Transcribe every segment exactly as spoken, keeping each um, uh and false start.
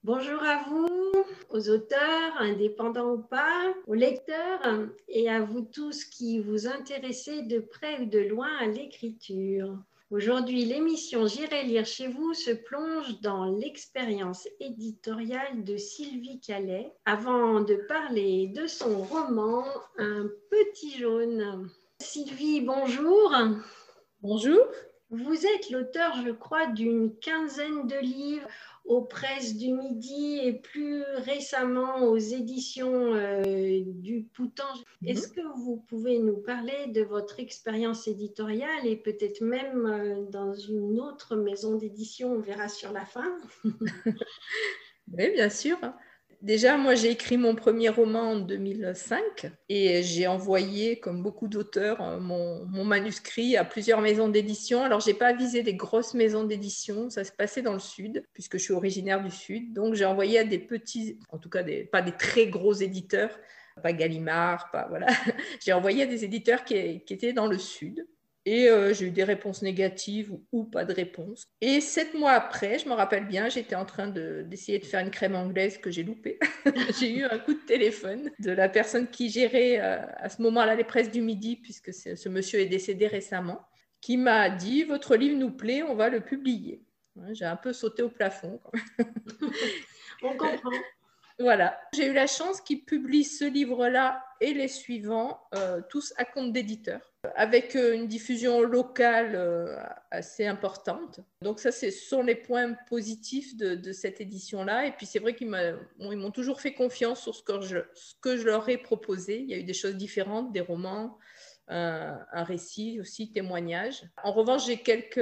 Bonjour à vous, aux auteurs, indépendants ou pas, aux lecteurs et à vous tous qui vous intéressez de près ou de loin à l'écriture. Aujourd'hui, l'émission J'irai lire chez vous se plonge dans l'expérience éditoriale de Sylvie Calais avant de parler de son roman Un petit jaune. Sylvie, bonjour. Bonjour. Vous êtes l'auteur, je crois, d'une quinzaine de livres aux Presses du Midi et plus récemment aux éditions euh, du Poutan. Mm-hmm. Est-ce que vous pouvez nous parler de votre expérience éditoriale et peut-être même euh, dans une autre maison d'édition, on verra sur la fin? Oui, bien sûr. Déjà, moi, j'ai écrit mon premier roman en deux mille cinq et j'ai envoyé, comme beaucoup d'auteurs, mon, mon manuscrit à plusieurs maisons d'édition. Alors, je n'ai pas visé des grosses maisons d'édition, ça se passait dans le Sud, puisque je suis originaire du Sud. Donc, j'ai envoyé à des petits, en tout cas, des, pas des très gros éditeurs, pas Gallimard, pas, voilà. J'ai envoyé à des éditeurs qui, qui étaient dans le Sud. Et euh, j'ai eu des réponses négatives ou, ou pas de réponses. Et sept mois après, je me rappelle bien, j'étais en train de, d'essayer de faire une crème anglaise que j'ai loupée. J'ai eu un coup de téléphone de la personne qui gérait euh, à ce moment-là les Presses du Midi, puisque ce monsieur est décédé récemment, qui m'a dit « Votre livre nous plaît, on va le publier ». J'ai un peu sauté au plafond. On comprend. Voilà, j'ai eu la chance qu'ils publient ce livre-là et les suivants, euh, tous à compte d'éditeur, avec euh, une diffusion locale euh, assez importante. Donc ça, ce sont les points positifs de, de cette édition-là. Et puis c'est vrai qu'ils bon, ils m'ont toujours fait confiance sur ce que, je, ce que je leur ai proposé. Il y a eu des choses différentes, des romans, euh, un récit aussi, témoignages. En revanche, j'ai quelques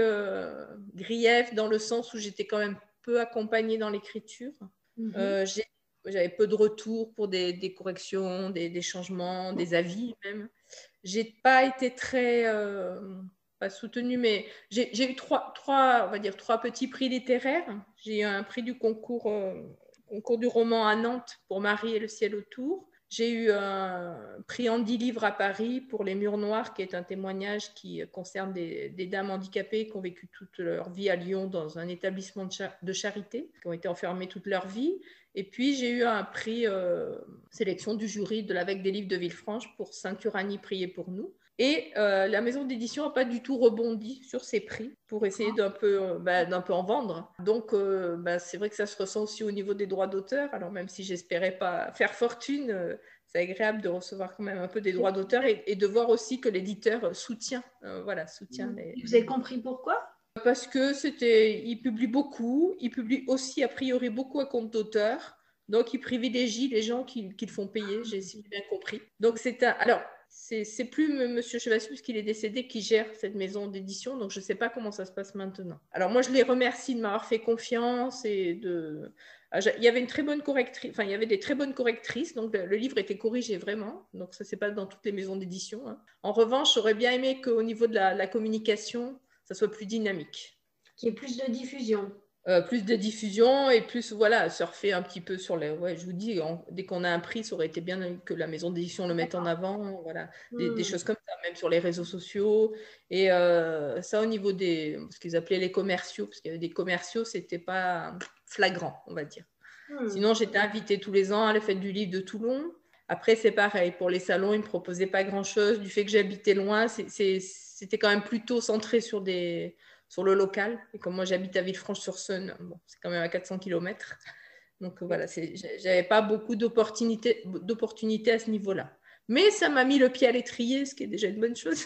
griefs dans le sens où j'étais quand même peu accompagnée dans l'écriture. Mm-hmm. Euh, j'ai J'avais peu de retours pour des, des corrections, des, des changements, des avis même. J'ai pas été très, euh, pas soutenue, mais j'ai, j'ai eu trois, trois, on va dire trois petits prix littéraires. J'ai eu un prix du concours, euh, concours du roman à Nantes pour Marie et le ciel autour. J'ai eu un prix Andy Livre à Paris pour Les Murs Noirs, qui est un témoignage qui concerne des, des dames handicapées qui ont vécu toute leur vie à Lyon dans un établissement de, char- de charité, qui ont été enfermées toute leur vie. Et puis, j'ai eu un prix euh, sélection du jury de l'Avec des livres de Villefranche pour Saint-Uranie, priez pour nous. Et euh, la maison d'édition n'a pas du tout rebondi sur ces prix pour essayer d'un peu, bah, d'un peu en vendre. Donc, euh, bah, c'est vrai que ça se ressent aussi au niveau des droits d'auteur. Alors, même si j'espérais pas faire fortune, euh, c'est agréable de recevoir quand même un peu des droits d'auteur et, et de voir aussi que l'éditeur soutient. Euh, voilà, soutient les... Vous avez compris pourquoi ? Parce que c'était, il publie beaucoup, il publie aussi a priori beaucoup à compte d'auteur, donc il privilégie les gens qui, qui le font payer, j'ai bien compris. Donc c'est un, alors c'est, c'est plus Monsieur Chevassus puisqu'il est décédé qui gère cette maison d'édition, donc je ne sais pas comment ça se passe maintenant. Alors moi je les remercie de m'avoir fait confiance et de, il y avait une très bonne correctrice, enfin il y avait des très bonnes correctrices, donc le, le livre était corrigé vraiment, donc ça c'est pas dans toutes les maisons d'édition. Hein. En revanche, j'aurais bien aimé qu'au niveau de la, la communication ça soit plus dynamique. Qu'il y ait plus de diffusion. Euh, plus de diffusion et plus, voilà, surfer un petit peu sur les... Ouais, je vous dis, en, dès qu'on a un prix, ça aurait été bien que la maison d'édition le mette en avant, voilà, des, mmh. des choses comme ça, même sur les réseaux sociaux. Et euh, ça, au niveau des... ce qu'ils appelaient les commerciaux, parce qu'il y avait des commerciaux, c'était pas flagrant, on va dire. Mmh. Sinon, j'étais invitée tous les ans à la fête du livre de Toulon. Après, c'est pareil, pour les salons, ils ne me proposaient pas grand-chose. Du fait que j'habitais loin, c'est, c'est, c'était quand même plutôt centré sur, des, sur le local. Et comme moi, j'habite à Villefranche-sur-Saône, bon, c'est quand même à quatre cents kilomètres. Donc voilà, c'est, j'avais pas beaucoup d'opportunités, d'opportunités à ce niveau-là. Mais ça m'a mis le pied à l'étrier, ce qui est déjà une bonne chose.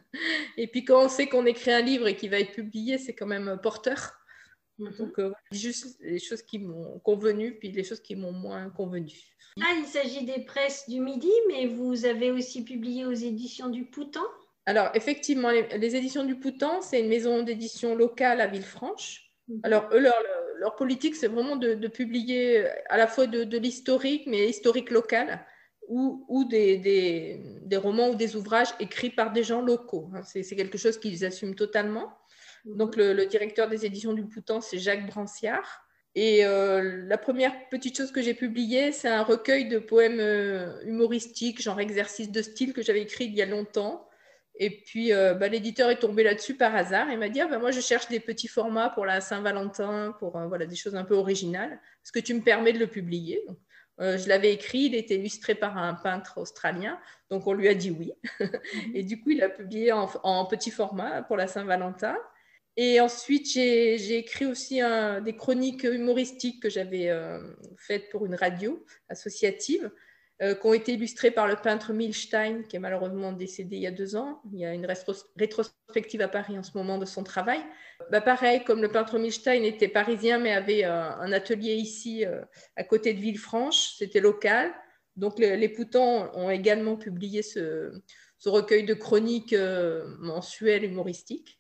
Et puis quand on sait qu'on écrit un livre et qu'il va être publié, c'est quand même porteur. Mm-hmm. Donc, euh, juste les choses qui m'ont convenu, puis les choses qui m'ont moins convenu. Ah, il s'agit des Presses du Midi, mais vous avez aussi publié aux éditions du Poutan ? Alors, effectivement, les, les éditions du Poutan, c'est une maison d'édition locale à Villefranche. Mm-hmm. Alors, eux, leur, leur politique, c'est vraiment de, de publier à la fois de, de l'historique, mais historique local, ou, ou des, des, des romans ou des ouvrages écrits par des gens locaux. C'est, c'est quelque chose qu'ils assument totalement. Donc, le, le directeur des éditions du Poutan, c'est Jacques Branciard. Et euh, la première petite chose que j'ai publiée, c'est un recueil de poèmes euh, humoristiques, genre exercice de style que j'avais écrit il y a longtemps Et puis, euh, bah, l'éditeur est tombé là-dessus par hasard. Il m'a dit, ah, bah, moi, je cherche des petits formats pour la Saint-Valentin, pour euh, voilà, des choses un peu originales. Est-ce que tu me permets de le publier? Donc, euh, je l'avais écrit, il était illustré par un peintre australien. Donc, on lui a dit oui. Et du coup, il a publié en, en petit format pour la Saint-Valentin. Et ensuite, j'ai, j'ai écrit aussi un, des chroniques humoristiques que j'avais euh, faites pour une radio associative, euh, qui ont été illustrées par le peintre Milstein, qui est malheureusement décédé il y a deux ans. Il y a une rétros- rétrospective à Paris en ce moment de son travail. Bah, pareil, comme le peintre Milstein était parisien, mais avait euh, un atelier ici, euh, à côté de Villefranche, c'était local. Donc, les, les Poutans ont également publié ce, ce recueil de chroniques euh, mensuelles humoristiques.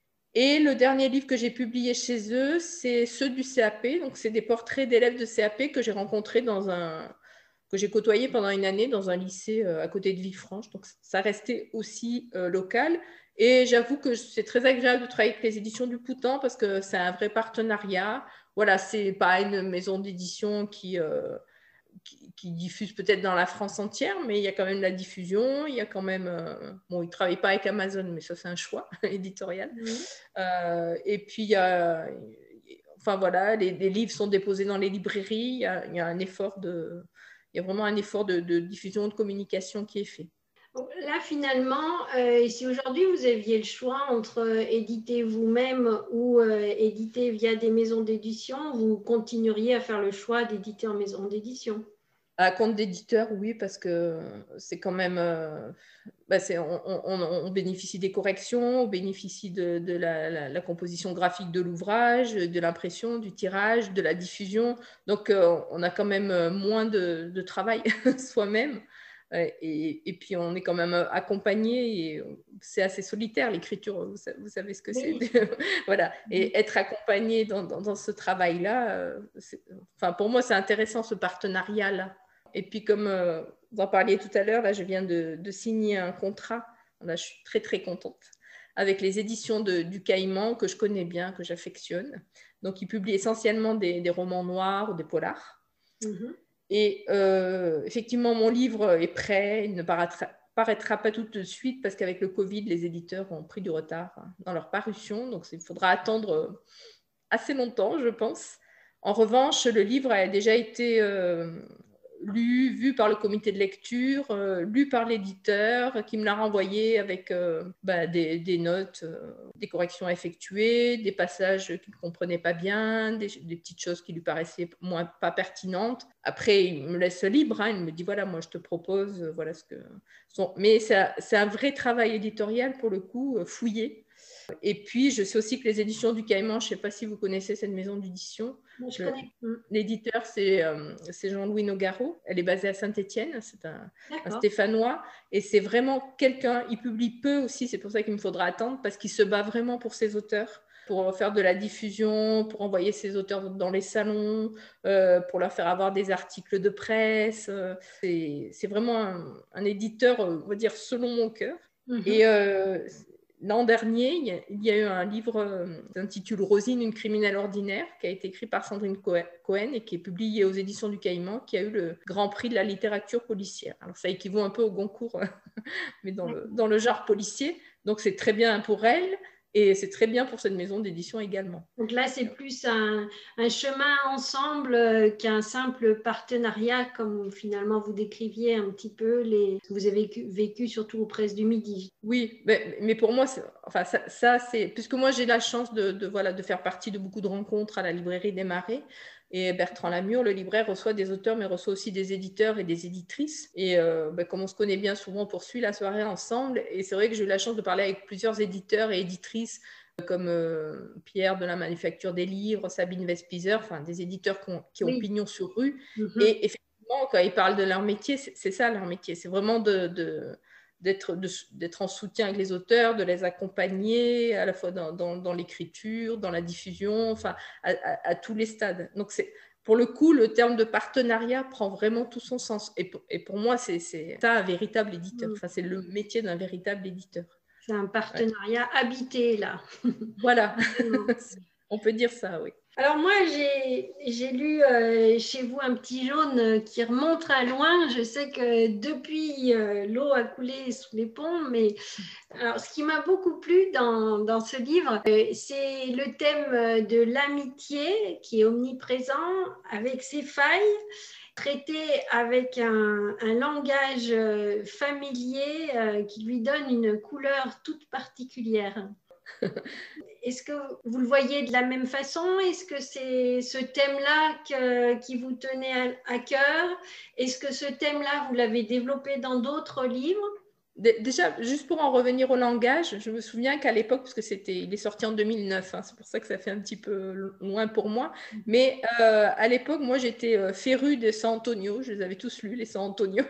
Et le dernier livre que j'ai publié chez eux, c'est ceux du C A P. Donc, c'est des portraits d'élèves de C A P que j'ai rencontrés dans un, que j'ai côtoyé pendant une année dans un lycée à côté de Villefranche. Donc, ça restait aussi euh, local. Et j'avoue que c'est très agréable de travailler avec les éditions du Poutan parce que c'est un vrai partenariat. Voilà, c'est pas une maison d'édition qui... Euh, Qui, qui diffuse peut-être dans la France entière, mais il y a quand même la diffusion, il y a quand même... Euh, bon, ils ne travaillent pas avec Amazon, mais ça, c'est un choix éditorial. Mmh. Euh, et puis, il y a... Enfin, voilà, les, les livres sont déposés dans les librairies, il y a, il y a un effort de... Il y a vraiment un effort de, de diffusion, de communication qui est fait. Là, finalement, euh, si aujourd'hui vous aviez le choix entre euh, éditer vous-même ou euh, éditer via des maisons d'édition, vous continueriez à faire le choix d'éditer en maison d'édition? À compte d'éditeur, oui, parce que c'est quand même... Euh, bah c'est, on, on, on bénéficie des corrections, on bénéficie de, de la, la, la composition graphique de l'ouvrage, de l'impression, du tirage, de la diffusion. Donc, euh, on a quand même moins de, de travail soi-même. Et, et puis, on est quand même accompagné et c'est assez solitaire, l'écriture, vous savez, vous savez ce que oui. c'est. Voilà. Et être accompagné dans, dans, dans ce travail-là, enfin, pour moi, c'est intéressant, ce partenariat-là. Et puis, comme euh, vous en parliez tout à l'heure, là, je viens de, de signer un contrat. Là, je suis très, très contente. Avec les éditions de, du Caïman, que je connais bien, que j'affectionne. Donc, ils publient essentiellement des, des romans noirs ou des polars. Mm-hmm. Et euh, effectivement, mon livre est prêt. Il ne paraîtra, paraîtra pas tout de suite parce qu'avec le Covid, les éditeurs ont pris du retard dans leur parution. Donc, il faudra attendre assez longtemps, je pense. En revanche, le livre a déjà été... Euh, lu, vu par le comité de lecture, euh, lu par l'éditeur qui me l'a renvoyé avec euh, bah, des, des notes, euh, des corrections à effectuer, des passages qu'il ne comprenait pas bien, des, des petites choses qui lui paraissaient moins pas pertinentes. Après, il me laisse libre, hein, il me dit voilà, moi je te propose, euh, voilà ce que... Sont... Mais c'est un vrai travail éditorial pour le coup, euh, fouillé. Et puis, je sais aussi que les éditions du Caïman, je ne sais pas si vous connaissez cette maison d'édition. L'éditeur, c'est euh, Jean-Louis Nogaro. Elle est basée à Saint-Étienne. C'est un, un Stéphanois. Et c'est vraiment quelqu'un, il publie peu aussi, c'est pour ça qu'il me faudra attendre, parce qu'il se bat vraiment pour ses auteurs, pour faire de la diffusion, pour envoyer ses auteurs dans les salons, euh, pour leur faire avoir des articles de presse. C'est vraiment un, un éditeur, on va dire, selon mon cœur. Mm-hmm. Et... Euh, L'an dernier, il y a eu un livre euh, qui s'intitule Rosine, une criminelle ordinaire, qui a été écrit par Sandrine Cohen et qui est publié aux éditions du Caïman, qui a eu le Grand Prix de la littérature policière. Alors ça équivaut un peu au Goncourt, mais dans le, dans le genre policier. Donc c'est très bien pour elle. Et c'est très bien pour cette maison d'édition également. Donc là, c'est plus un, un chemin ensemble euh, qu'un simple partenariat, comme finalement vous décriviez un petit peu les que vous avez vécu, vécu surtout aux presses du Midi. Oui, mais, mais pour moi, enfin, ça, ça c'est puisque moi j'ai la chance de, de, voilà, de faire partie de beaucoup de rencontres à la librairie des Marais. Et Bertrand Lamure, le libraire, reçoit des auteurs, mais reçoit aussi des éditeurs et des éditrices. Et euh, ben, comme on se connaît bien, souvent on poursuit la soirée ensemble. Et c'est vrai que j'ai eu la chance de parler avec plusieurs éditeurs et éditrices, comme euh, Pierre de la Manufacture des Livres, Sabine Vespizer, enfin des éditeurs qui ont, qui ont oui. pignon sur rue. Mm-hmm. Et effectivement, quand ils parlent de leur métier, c'est ça leur métier. C'est vraiment de... de d'être d'être en soutien avec les auteurs, de les accompagner à la fois dans, dans, dans l'écriture, dans la diffusion, enfin à, à, à tous les stades. Donc c'est pour le coup, le terme de partenariat prend vraiment tout son sens. Et pour, et pour moi, c'est ça un véritable éditeur. Enfin, c'est le métier d'un véritable éditeur. C'est un partenariat ouais. habité là. Voilà. On peut dire ça, oui. Alors moi, j'ai, j'ai lu euh, chez vous un petit jaune qui remonte à loin. Je sais que depuis, euh, l'eau a coulé sous les ponts, mais alors, ce qui m'a beaucoup plu dans, dans ce livre, euh, c'est le thème de l'amitié qui est omniprésent avec ses failles, traité avec un, un langage euh, familier euh, qui lui donne une couleur toute particulière. Est-ce que vous le voyez de la même façon? Est-ce que c'est ce thème-là que, qui vous tenait à, à cœur? Est-ce que ce thème-là, vous l'avez développé dans d'autres livres? Déjà, juste pour en revenir au langage, je me souviens qu'à l'époque, parce que c'était, il est sorti en deux mille neuf, hein, c'est pour ça que ça fait un petit peu loin pour moi, mais euh, à l'époque, moi, j'étais euh, férue des San Antonio, je les avais tous lus, les San Antonio,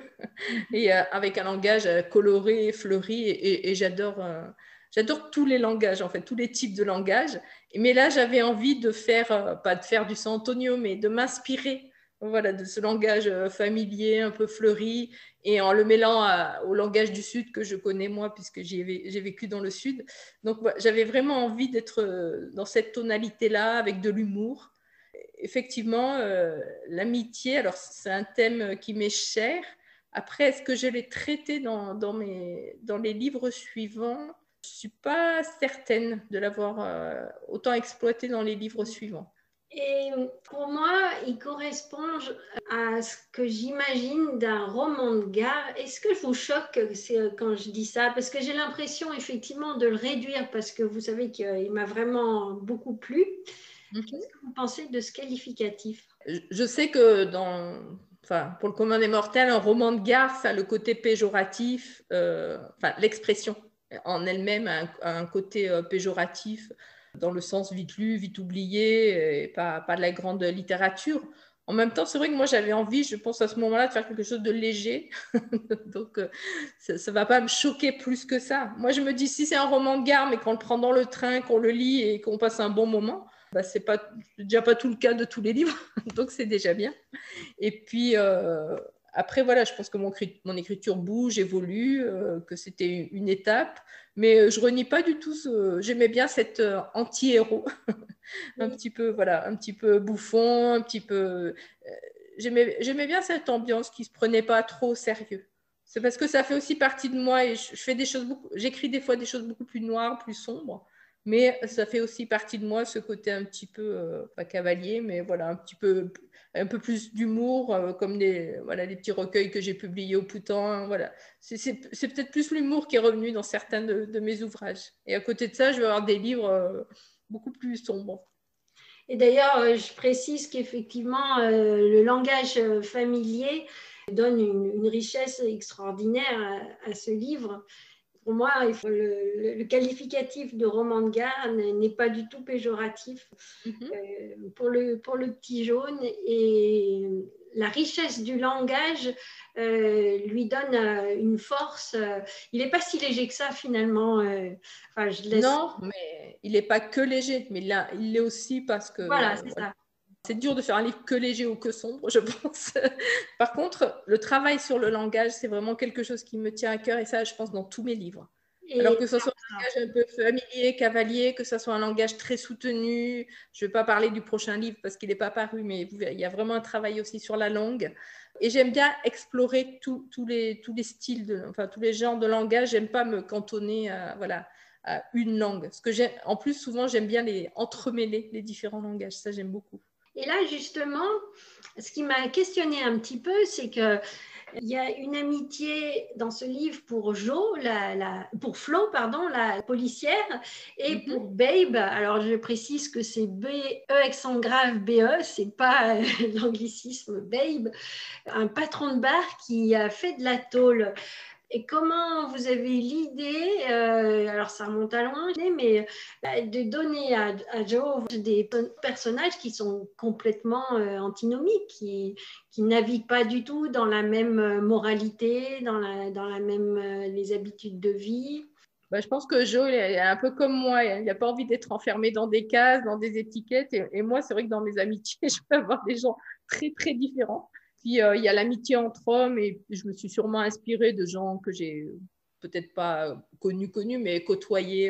et euh, avec un langage euh, coloré, fleuri, et, et, et j'adore, euh, j'adore tous les langages, en fait, tous les types de langages, mais là, j'avais envie de faire, euh, pas de faire du San Antonio, mais de m'inspirer, voilà, de ce langage familier, un peu fleuri, et en le mêlant à, au langage du Sud que je connais moi, puisque j'ai, j'ai vécu dans le Sud. Donc, voilà, j'avais vraiment envie d'être dans cette tonalité-là, avec de l'humour. Effectivement, euh, l'amitié, alors c'est un thème qui m'est cher. Après, est-ce que je l'ai traité dans, dans, mes, dans les livres suivants? Je ne suis pas certaine de l'avoir euh, autant exploité dans les livres suivants. Et pour moi, il correspond à ce que j'imagine d'un roman de gare. Est-ce que je vous choque quand je dis ça? Parce que j'ai l'impression effectivement de le réduire parce que vous savez qu'il m'a vraiment beaucoup plu. Mm-hmm. Qu'est-ce que vous pensez de ce qualificatif? Je sais que dans, enfin, pour le commun des mortels, un roman de gare, ça a le côté péjoratif, euh, enfin l'expression en elle-même a un, a un côté euh, péjoratif, dans le sens vite lu, vite oublié, et pas, pas de la grande littérature. En même temps, c'est vrai que moi, j'avais envie, je pense à ce moment-là, de faire quelque chose de léger. Donc, ça ne va pas me choquer plus que ça. Moi, je me dis, si c'est un roman de gare, mais qu'on le prend dans le train, qu'on le lit et qu'on passe un bon moment, bah, ce n'est déjà pas tout le cas de tous les livres. Donc, c'est déjà bien. Et puis, euh, après, voilà, je pense que mon, mon écriture bouge, évolue, euh, que c'était une étape. Mais je renie pas du tout ce... J'aimais bien cet euh, anti-héros, un oui. petit peu, voilà, un petit peu bouffon, un petit peu. Euh, j'aimais, j'aimais bien cette ambiance qui se prenait pas trop au sérieux. C'est parce que ça fait aussi partie de moi et je, je fais des choses beaucoup. J'écris des fois des choses beaucoup plus noires, plus sombres, mais ça fait aussi partie de moi ce côté un petit peu euh, pas cavalier, mais voilà, un petit peu un peu plus d'humour, euh, comme des, voilà, les petits recueils que j'ai publiés au Poutan. Voilà. C'est, c'est, c'est peut-être plus l'humour qui est revenu dans certains de, de mes ouvrages. Et à côté de ça, je vais avoir des livres euh, beaucoup plus sombres. Et d'ailleurs, euh, je précise qu'effectivement, euh, le langage familier donne une, une richesse extraordinaire à, à ce livre. Pour moi, le, le qualificatif de roman de gare n'est pas du tout péjoratif mm-hmm. euh, pour, le, pour le petit jaune. Et la richesse du langage euh, lui donne euh, une force. Euh, il n'est pas si léger que ça, finalement. Euh, enfin, je laisse... Non, mais il n'est pas que léger, mais là, il l'est aussi parce que... Voilà, c'est voilà. ça. C'est dur de faire un livre que léger ou que sombre, je pense. Par contre, le travail sur le langage, c'est vraiment quelque chose qui me tient à cœur et ça, je pense, dans tous mes livres. Et alors que ce soit un langage un peu familier, cavalier, que ce soit un langage très soutenu. Je ne vais pas parler du prochain livre parce qu'il n'est pas paru, mais il y a vraiment un travail aussi sur la langue. Et j'aime bien explorer tous les, tous les styles, de, enfin tous les genres de langage. Je n'aime pas me cantonner à, voilà, à une langue. Ce que j'aime, en plus, souvent, j'aime bien les entremêler, les différents langages. Ça, j'aime beaucoup. Et là, justement, ce qui m'a questionné un petit peu, c'est que il y a une amitié dans ce livre pour Jo, la, la, pour Flo, pardon, la policière, et mm-hmm. pour Babe. Alors, je précise que c'est B E accent grave B E, c'est pas euh, l'anglicisme Babe, un patron de bar qui a fait de la tôle. Et comment vous avez l'idée, euh, alors ça remonte à loin, mais euh, de donner à, à Joe des personnages qui sont complètement euh, antinomiques, qui, qui naviguent pas du tout dans la même moralité, dans, la, dans la même, euh, les habitudes de vie? Bah, je pense que Joe, il est un peu comme moi, il n'a pas envie d'être enfermé dans des cases, dans des étiquettes. Et, et moi, c'est vrai que dans mes amitiés, je peux avoir des gens très, très différents. Puis, euh, il y a l'amitié entre hommes et je me suis sûrement inspirée de gens que j'ai peut-être pas connus, connus, mais côtoyés euh,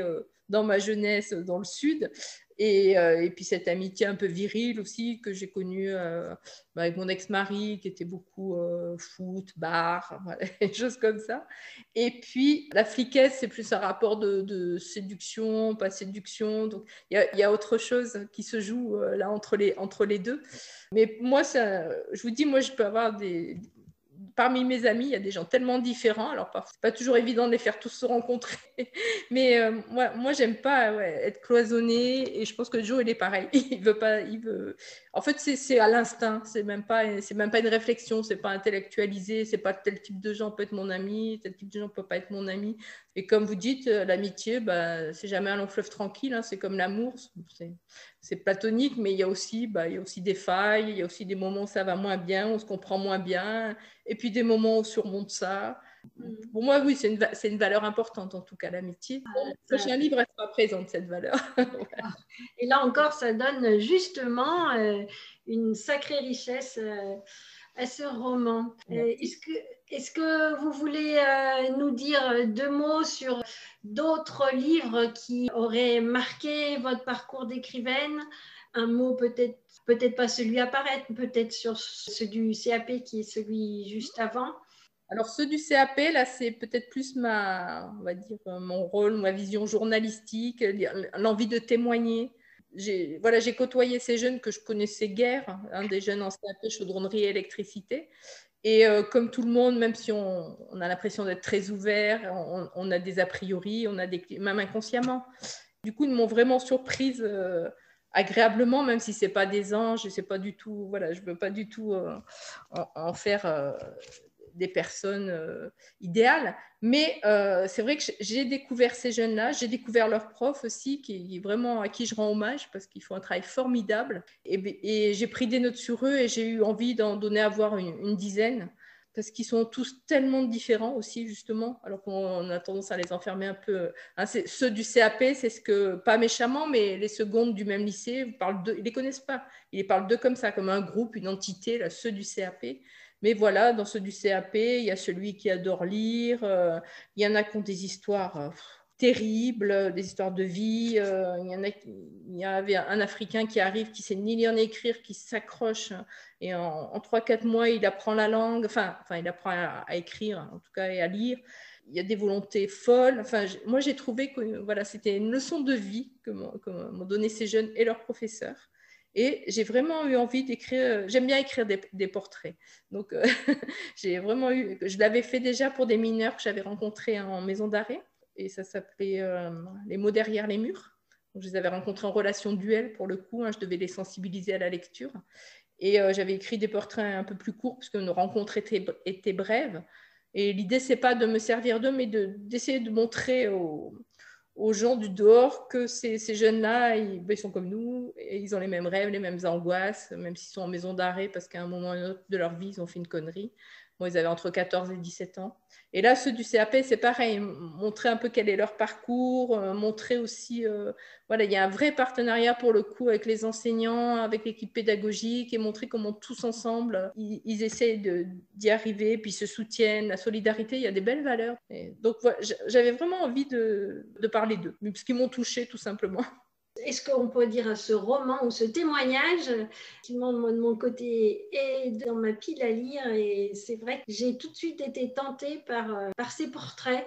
dans ma jeunesse dans le Sud. Et, euh, et puis cette amitié un peu virile aussi que j'ai connue euh, avec mon ex-mari qui était beaucoup euh, foot, bar, voilà, des choses comme ça. Et puis la fliquesse, c'est plus un rapport de, de séduction, pas séduction. Donc il y a, y a autre chose qui se joue euh, là entre les, entre les deux. Mais moi, ça, je vous dis, moi je peux avoir des... Parmi mes amis, il y a des gens tellement différents. Alors, parfois, c'est pas toujours évident de les faire tous se rencontrer. Mais euh, moi, moi, j'aime pas ouais, être cloisonnée. Et je pense que Joe, il est pareil. Il veut pas, il veut. En fait, c'est à l'instinct. C'est même pas, c'est même pas une réflexion. C'est pas intellectualisé. C'est pas tel type de gens peut être mon ami, tel type de gens peut pas être mon ami. Et comme vous dites, l'amitié, bah, c'est jamais un long fleuve tranquille. Hein. C'est comme l'amour. C'est platonique, mais il y a aussi, bah, il y a aussi des failles. Il y a aussi des moments où ça va moins bien, où on se comprend moins bien. Et puis des moments où on surmonte ça. Pour moi, oui, c'est une, c'est une valeur importante, en tout cas, l'amitié. Dans le prochain livre, elle sera présente, cette valeur. Voilà. Et là encore, ça donne justement euh, une sacrée richesse euh, à ce roman. Euh, est-ce que, est-ce que vous voulez euh, nous dire deux mots sur d'autres livres qui auraient marqué votre parcours d'écrivaine? Un mot peut-être, peut-être pas celui à paraître, peut-être sur ceux du C A P qui est celui juste avant. Alors, ceux du C A P, là, c'est peut-être plus ma, on va dire, mon rôle, ma vision journalistique, l'envie de témoigner. J'ai voilà, j'ai côtoyé ces jeunes que je connaissais guère, hein, des jeunes en C A P, chaudronnerie et électricité. Et euh, comme tout le monde, même si on, on a l'impression d'être très ouvert, on, on a des a priori, on a des, même inconsciemment. Du coup, ils m'ont vraiment surprise euh, agréablement, même si ce n'est pas des anges, c'est pas du tout, voilà, je ne veux pas du tout euh, en, en faire... Euh, des personnes euh, idéales. Mais euh, c'est vrai que j'ai découvert ces jeunes-là, j'ai découvert leurs profs aussi, qui, vraiment, à qui je rends hommage parce qu'ils font un travail formidable. Et, et j'ai pris des notes sur eux et j'ai eu envie d'en donner à voir une, une dizaine parce qu'ils sont tous tellement différents aussi, justement, alors qu'on a tendance à les enfermer un peu. Hein, ceux du C A P, c'est ce que, pas méchamment, mais les secondes du même lycée, ils ne les connaissent pas. Ils les parlent d'eux comme ça, comme un groupe, une entité, là, ceux du C A P. Mais voilà, dans ceux du C A P, il y a celui qui adore lire, euh, il y en a qui ont des histoires euh, terribles, des histoires de vie, euh, il, y en a, il y avait un Africain qui arrive, qui sait ni lire ni écrire, qui s'accroche, et en trois quatre mois, il apprend la langue, enfin, enfin il apprend à, à écrire, en tout cas, et à lire. Il y a des volontés folles. Enfin, moi, j'ai trouvé que voilà, c'était une leçon de vie que m'ont donné ces jeunes et leurs professeurs. Et j'ai vraiment eu envie d'écrire, j'aime bien écrire des, des portraits. Donc, euh, j'ai vraiment eu, je l'avais fait déjà pour des mineurs que j'avais rencontrés en maison d'arrêt. Et ça s'appelait euh, Les mots derrière les murs. Donc, je les avais rencontrés en relation duel pour le coup. Hein, je devais les sensibiliser à la lecture. Et euh, j'avais écrit des portraits un peu plus courts puisque nos rencontres étaient, étaient brèves. Et l'idée, c'est pas de me servir d'eux, mais d'essayer de, de montrer aux, aux gens du dehors que ces, ces jeunes-là, ils, ils sont comme nous, et ils ont les mêmes rêves, les mêmes angoisses, même s'ils sont en maison d'arrêt parce qu'à un moment ou un autre de leur vie, ils ont fait une connerie. Bon, ils avaient entre quatorze et dix-sept ans. Et là, ceux du C A P, c'est pareil, montrer un peu quel est leur parcours, euh, montrer aussi, euh, voilà, il y a un vrai partenariat pour le coup avec les enseignants, avec l'équipe pédagogique, et montrer comment tous ensemble, ils, ils essaient d'y arriver, puis se soutiennent, la solidarité, il y a des belles valeurs. Et donc, voilà, j'avais vraiment envie de, de parler d'eux, parce qu'ils m'ont touchée tout simplement. Est-ce qu'on peut dire à ce roman ou ce témoignage qui de mon côté est dans ma pile à lire, et c'est vrai que j'ai tout de suite été tentée par, par ces portraits.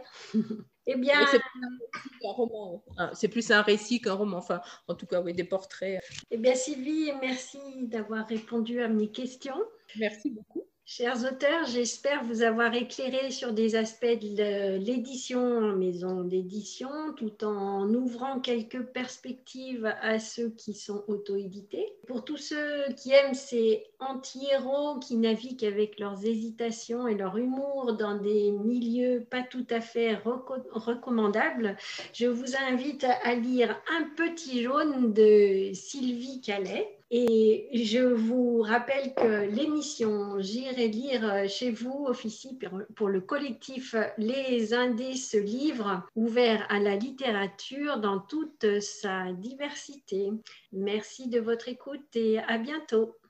Eh bien, c'est plus un roman, c'est plus un récit qu'un roman, enfin en tout cas oui, des portraits. Eh bien Sylvie, merci d'avoir répondu à mes questions. Merci beaucoup. Chers auteurs, j'espère vous avoir éclairé sur des aspects de l'édition en maison d'édition, tout en ouvrant quelques perspectives à ceux qui sont auto-édités. Pour tous ceux qui aiment ces anti-héros qui naviguent avec leurs hésitations et leur humour dans des milieux pas tout à fait recommandables, je vous invite à lire Un petit jaune de Sylvie Calais. Et je vous rappelle que l'émission J'irai lire chez vous officie pour le collectif Les Indés se livrent, ouvert à la littérature dans toute sa diversité. Merci de votre écoute et à bientôt.